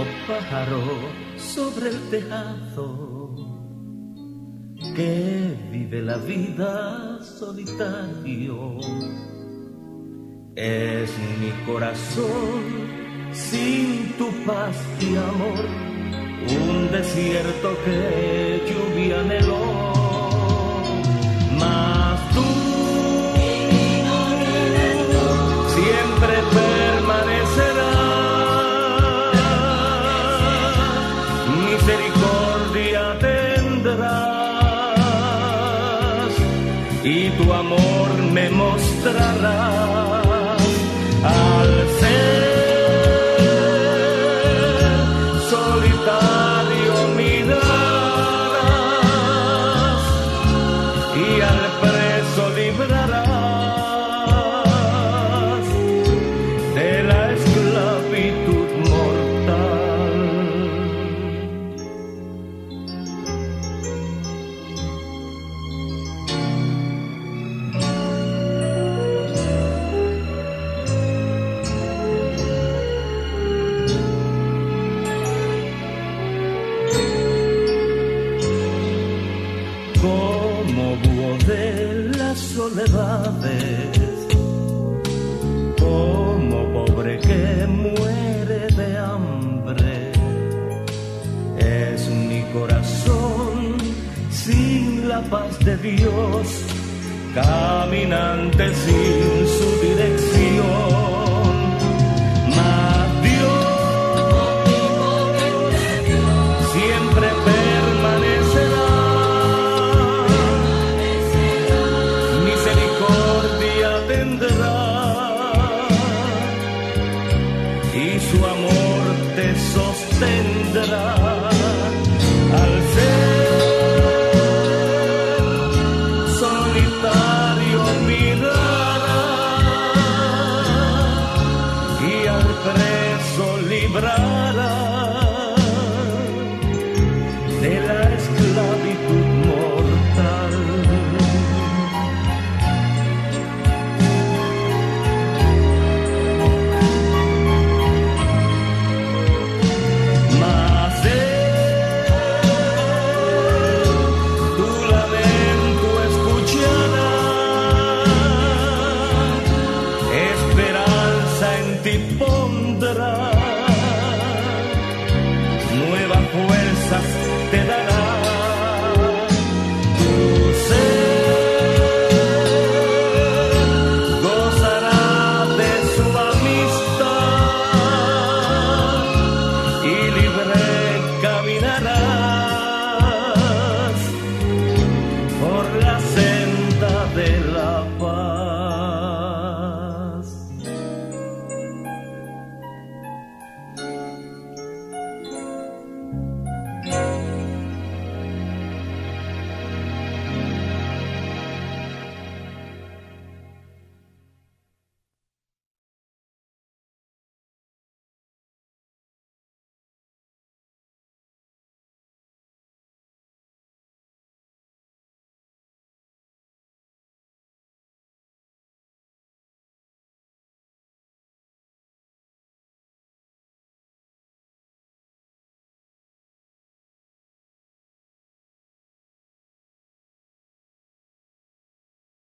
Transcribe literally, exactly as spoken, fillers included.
pájaro sobre el tejado que vive la vida solitario. Es mi corazón sin tu paz y amor, un desierto que lluvia anheló. Mas tú siempre permanecerás, misericordia tendrás y tu amor me mostrarás. Al ser solitario mirarás y al preso librarás de la esclavitud mortal. Como búho de las soledades, como pobre que muere de hambre, es mi corazón sin la paz de Dios, caminante sin su dirección. Mas Dios siempre permanecerá, y su amor te sostendrá. Al ser solitario mirarás y al preso librarás de la esclavitud mortal. Pon